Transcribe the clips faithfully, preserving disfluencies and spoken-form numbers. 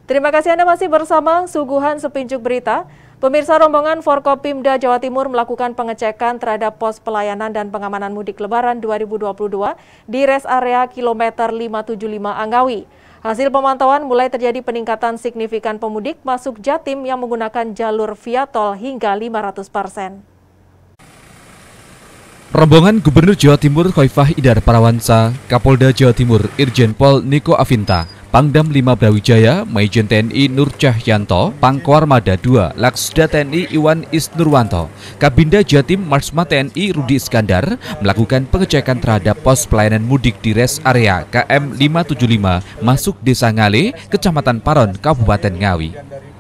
Terima kasih Anda masih bersama Suguhan Sepincuk Berita. Pemirsa, rombongan Forkopimda Jawa Timur melakukan pengecekan terhadap pos pelayanan dan pengamanan mudik Lebaran dua ribu dua puluh dua di res area kilometer lima tujuh lima Anggawi. Hasil pemantauan mulai terjadi peningkatan signifikan pemudik masuk Jatim yang menggunakan jalur via tol hingga lima ratus persen. Rombongan Gubernur Jawa Timur Khoifah Idar Parawansa, Kapolda Jawa Timur Irjen Pol Niko Afinta, Pangdam lima Brawijaya, Maijen T N I Nur Cahyanto, Pangkoarmada dua Laksda T N I Iwan Isnurwanto, Kabinda Jatim Marsma T N I Rudi Iskandar melakukan pengecekan terhadap pos pelayanan mudik di res area K M lima tujuh lima masuk Desa Ngale, Kecamatan Paron, Kabupaten Ngawi.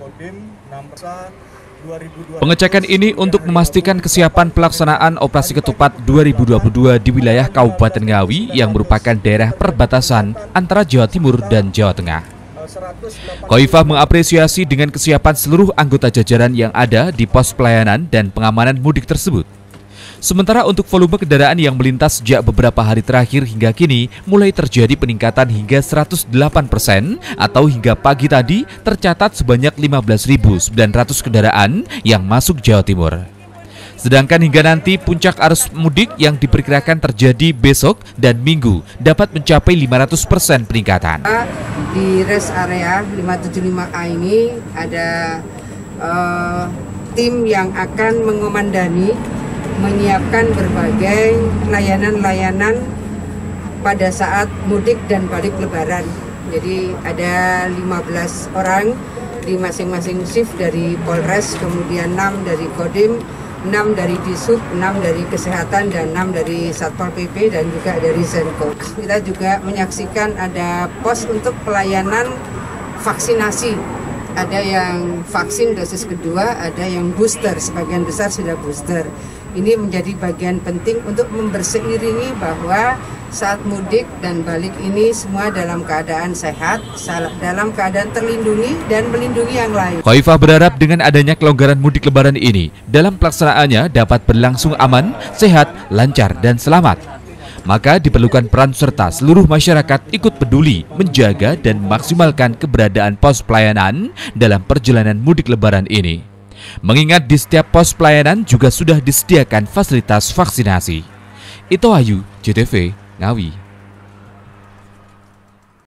Pengecekan ini untuk memastikan kesiapan pelaksanaan operasi ketupat dua ribu dua puluh dua di wilayah Kabupaten Ngawi yang merupakan daerah perbatasan antara Jawa Timur dan Jawa Tengah. Khoifah mengapresiasi dengan kesiapan seluruh anggota jajaran yang ada di pos pelayanan dan pengamanan mudik tersebut. Sementara untuk volume kendaraan yang melintas sejak beberapa hari terakhir hingga kini mulai terjadi peningkatan hingga seratus delapan persen atau hingga pagi tadi tercatat sebanyak lima belas ribu sembilan ratus kendaraan yang masuk Jawa Timur. Sedangkan hingga nanti puncak arus mudik yang diperkirakan terjadi besok dan Minggu dapat mencapai lima ratus persen peningkatan. Di res area lima tujuh lima A ini ada uh, tim yang akan mengomandani menyiapkan berbagai layanan-layanan pada saat mudik dan balik Lebaran. Jadi ada lima belas orang di masing-masing shift dari Polres, kemudian enam dari Kodim, enam dari Disub, enam dari Kesehatan, dan enam dari Satpol P P dan juga dari Zenko. Kita juga menyaksikan ada pos untuk pelayanan vaksinasi. Ada yang vaksin dosis kedua, ada yang booster, sebagian besar sudah booster. Ini menjadi bagian penting untuk memberseiringi bahwa saat mudik dan balik ini semua dalam keadaan sehat, dalam keadaan terlindungi dan melindungi yang lain. Khoifah berharap dengan adanya kelonggaran mudik Lebaran ini, dalam pelaksanaannya dapat berlangsung aman, sehat, lancar, dan selamat. Maka diperlukan peran serta seluruh masyarakat ikut peduli, menjaga dan maksimalkan keberadaan pos pelayanan dalam perjalanan mudik Lebaran ini. Mengingat di setiap pos pelayanan juga sudah disediakan fasilitas vaksinasi. Ito Ayu, J T V, Ngawi.